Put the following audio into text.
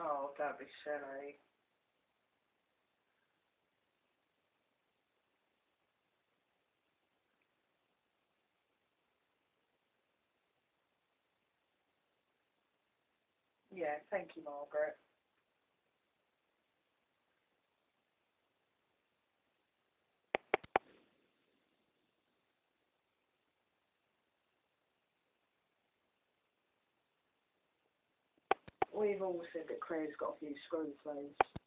Oh, don't be silly. Yeah, thank you, Margaret. We've all said that Claire's got a few screw loads.